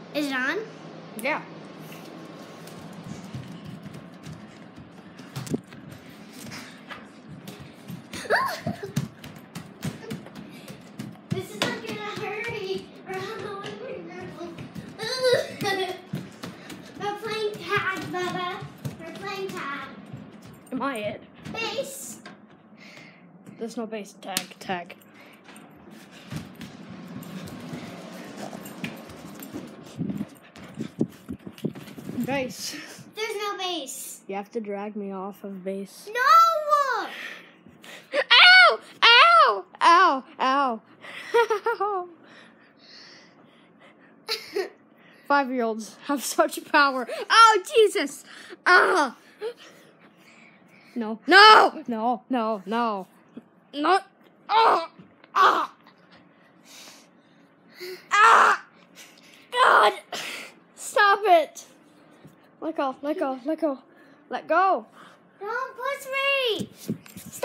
Is it on? Yeah. This is not gonna hurry. We're playing tag, Bubba. We're playing tag. Am I it? Base. There's no base. Tag. Base. There's no base. You have to drag me off of base. No! Ow! Ow! Ow! Ow! Ow! 5-year-olds have such power. Oh, Jesus! Ah! No. No! No! No! No! Not. Ah! Ah! Ah! God! Stop it! Let go. Let go. Let go. Let go. Don't push me!